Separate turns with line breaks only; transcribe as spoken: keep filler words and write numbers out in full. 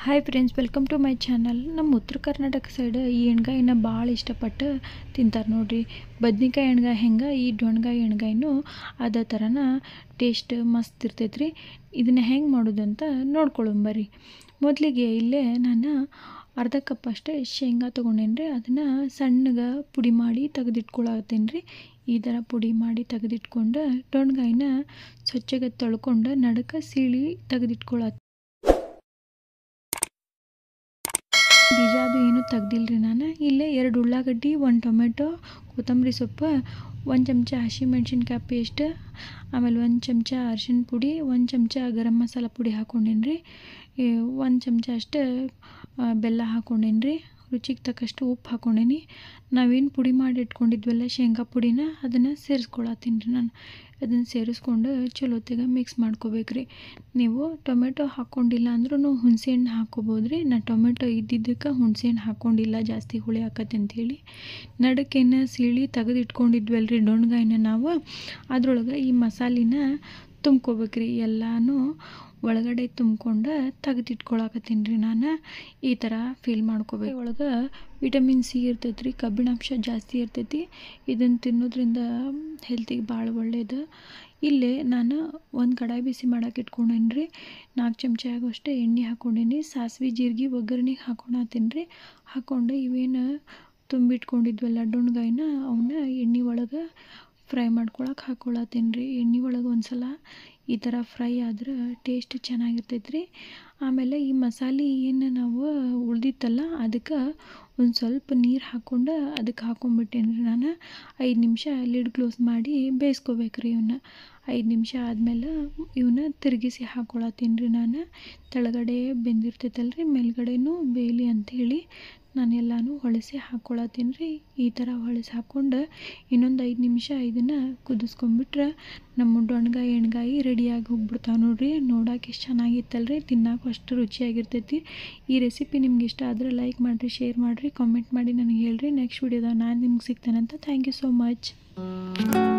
Hi friends, welcome to my channel. ನಮ್ಮ ಉತ್ತರ Karnataka side ಈ ಎಣ್ಗಾಯಿನ ಭಾಳ ಇಷ್ಟಪಟ್ಟು ತಿಂತಾರೆ ನೋಡ್ರಿ. ಬದ್ನಿಕಾಯಿ ಎಣ್ಗಾಯಿ ಹೆಂಗೆ, ಈ ಡೊಣ್ಗಾಯಿ ಎಣ್ಗಾಯಿನೂ ಅದೇ ಥರನ ಟೇಸ್ಟ್ ಮಸ್ತ್ ಇರ್ತೈತೆ ರೀ. ಇದನ್ನು ಹೆಂಗೆ ಮಾಡೋದು ಅಂತ ನೋಡ್ಕೊಳ್ಳೋಂಬರ್ರಿ. ಮೊದಲಿಗೆ ಇಲ್ಲೇ ನಾನು ಅರ್ಧ ಕಪ್ ಅಷ್ಟೇ ಶೇಂಗಾ ತೊಗೊಂಡೇನಿ ರೀ. ಅದನ್ನು ಸಣ್ಣಗೆ ಪುಡಿ ಮಾಡಿ ತೆಗೆದಿಟ್ಕೊಳತ್ತೀನಿ ರೀ. ಈ ಥರ ಪುಡಿ ಮಾಡಿ ತೆಗೆದಿಟ್ಕೊಂಡು ಡೊಣ್ಗಾಯಿನ ಸ್ವಚ್ಛಗೆ ತೊಳ್ಕೊಂಡು ನಡಕ್ಕೆ ಸೀಳಿ ತೆಗೆದಿಟ್ಕೊಳತ್ತೀನಿ. ಬೀಜ ಅದು ಏನೂ ತೆಗ್ದಿಲ್ರಿ. ನಾನು ಇಲ್ಲೇ ಎರಡು ಉಳ್ಳಾಗಡ್ಡಿ, ಒಂದು ಟೊಮೆಟೊ, ಕೊತ್ತಂಬರಿ ಸೊಪ್ಪು, ಒಂದು ಚಮಚ ಹಸಿಮೆಣ್ಸಿನ್ಕಾಯಿ ಪೇಸ್ಟ್, ಆಮೇಲೆ ಒಂದು ಚಮಚ ಅರಿಶಿನ ಪುಡಿ, ಒಂದು ಚಮಚ ಗರಂ ಮಸಾಲ ಪುಡಿ ಹಾಕ್ಕೊಂಡೇನಿ ರೀ. ಒಂದು ಚಮಚ ಅಷ್ಟು ಬೆಲ್ಲ ಹಾಕ್ಕೊಂಡೇನಿ ರೀ. ರುಚಿಗೆ ತಕ್ಕಷ್ಟು ಉಪ್ಪು ಹಾಕ್ಕೊಂಡೇನಿ. ನಾವೇನು ಪುಡಿ ಮಾಡಿ ಇಟ್ಕೊಂಡಿದ್ವಲ್ಲ ಶೇಂಗಾ ಪುಡಿನ, ಅದನ್ನು ಸೇರಿಸ್ಕೊಳತ್ತೀನಿ ರೀ. ನಾನು ಅದನ್ನು ಸೇರಿಸ್ಕೊಂಡು ಚಲೋತ್ತಿಗೆ ಮಿಕ್ಸ್ ಮಾಡ್ಕೋಬೇಕು ರೀ. ನೀವು ಟೊಮೆಟೊ ಹಾಕ್ಕೊಂಡಿಲ್ಲ ಅಂದ್ರೂ ಹುಣಸೆ ಹಣ್ಣು ಹಾಕ್ಕೋಬೋದು ರೀ. ನಾನು ಟೊಮೆಟೊ ಇದ್ದಿದ್ದಕ್ಕೆ ಹುಣಸೆ ಹಣ್ಣು ಹಾಕ್ಕೊಂಡಿಲ್ಲ, ಜಾಸ್ತಿ ಹುಳಿ ಆಕತ್ತೆ ಅಂಥೇಳಿ. ನಡಕ್ಕೇನು ಸೀಳಿ ತೆಗೆದು ಇಟ್ಕೊಂಡಿದ್ವಲ್ಲ ರೀ ಡೊಣ್ಗಾಯಿನ, ನಾವು ಅದ್ರೊಳಗೆ ಈ ಮಸಾಲಿನ ತುಂಬ್ಕೋಬೇಕು ರೀ. ಎಲ್ಲನೂ ಒಳಗಡೆ ತುಂಬ್ಕೊಂಡು ತೆಗೆದಿಟ್ಕೊಳಕತ್ತೀನಿ ರೀ. ನಾನು ಈ ಥರ ಫೀಲ್ ಮಾಡ್ಕೋಬೇಕು. ಒಳಗೆ ವಿಟಮಿನ್ ಸಿ ಇರ್ತೈತೆ ರೀ, ಕಬ್ಬಿಣಾಂಶ ಜಾಸ್ತಿ ಇರ್ತೈತಿ. ಇದನ್ನು ತಿನ್ನೋದ್ರಿಂದ ಹೆಲ್ತಿಗೆ ಭಾಳ ಒಳ್ಳೆಯದು. ಇಲ್ಲೇ ನಾನು ಒಂದು ಕಡಾಯಿ ಬಿಸಿ ಮಾಡೋಕೆ ಇಟ್ಕೊಂಡೇನಿ ರೀ. ನಾಲ್ಕು ಚಮಚ ಆಗೋಷ್ಟು ಎಣ್ಣೆ ಹಾಕ್ಕೊಂಡೇನಿ. ಸಾಸಿವೆ ಜೀರಿಗೆ ಒಗ್ಗರಣೆಗೆ ಹಾಕ್ಕೊಳತ್ತೀನಿ ರೀ. ಹಾಕ್ಕೊಂಡು ಇವೇನು ತುಂಬಿಟ್ಕೊಂಡಿದ್ವಲ್ಲ ಡೊಣ್ಗಾಯಿನ, ಅವನ್ನ ಎಣ್ಣೆ ಒಳಗೆ ಫ್ರೈ ಮಾಡ್ಕೊಳಕ್ಕೆ ಹಾಕ್ಕೊಳತ್ತೀನಿ ರೀ. ಎಣ್ಣೆ ಒಳಗೆ ಒಂದು ಸಲ ಈ ಥರ ಫ್ರೈ ಆದ್ರೆ ಟೇಸ್ಟ್ ಚೆನ್ನಾಗಿರ್ತೈತೆ ರೀ. ಆಮೇಲೆ ಈ ಮಸಾಲೆ ಏನು ನಾವು ಉಳ್ದಿತ್ತಲ್ಲ, ಅದಕ್ಕೆ ಒಂದು ಸ್ವಲ್ಪ ನೀರು ಹಾಕ್ಕೊಂಡು ಅದಕ್ಕೆ ಹಾಕ್ಕೊಂಬಿಟ್ಟೇನಿ ರೀ. ನಾನು ಐದು ನಿಮಿಷ ಲಿಡ್ ಕ್ಲೋಸ್ ಮಾಡಿ ಬೇಯಿಸ್ಕೋಬೇಕು ರೀ. ಇವನ್ನ ಐದು ನಿಮಿಷ ಆದಮೇಲೆ ಇವನ್ನ ತಿರುಗಿಸಿ ಹಾಕ್ಕೊಳತ್ತೀನಿ ರೀ. ನಾನು ತೆಳಗಡೆ ಬೆಂದಿರ್ತೈತಲ್ಲ ರೀ, ಮೇಲ್ಗಡೆನೂ ಬೇಯಲಿ ಅಂಥೇಳಿ ನಾನು ಎಲ್ಲನೂ ಹೊಳಿಸಿ ಹಾಕ್ಕೊಳತ್ತೀನಿ ರೀ. ಈ ಥರ ಹೊಳಿಸಿ ಹಾಕ್ಕೊಂಡು ಇನ್ನೊಂದು ಐದು ನಿಮಿಷ ಇದನ್ನು ಕುದಿಸ್ಕೊಂಬಿಟ್ರೆ ನಮ್ಮ ಡೊಣ್ಗಾಯಿ ಎಣ್ಗಾಯಿ ರೆಡಿಯಾಗಿ ಹೋಗ್ಬಿಡ್ತಾವೆ ನೋಡಿರಿ. ನೋಡೋಕೆ ಎಷ್ಟು ಚೆನ್ನಾಗಿತ್ತಲ್ಲ ರೀ, ತಿನ್ನೋಕೆ ಅಷ್ಟು ರುಚಿಯಾಗಿರ್ತೈತಿ. ಈ ರೆಸಿಪಿ ನಿಮ್ಗೆ ಇಷ್ಟ ಆದರೆ ಲೈಕ್ ಮಾಡಿರಿ, ಶೇರ್ ಮಾಡಿರಿ, ಕಾಮೆಂಟ್ ಮಾಡಿ ನನಗೆ ಹೇಳ್ರಿ. ನೆಕ್ಸ್ಟ್ ವಿಡಿಯೋದಾಗ ನಾನು ನಿಮ್ಗೆ ಸಿಗ್ತೇನೆ ಅಂತ. Thank you so much.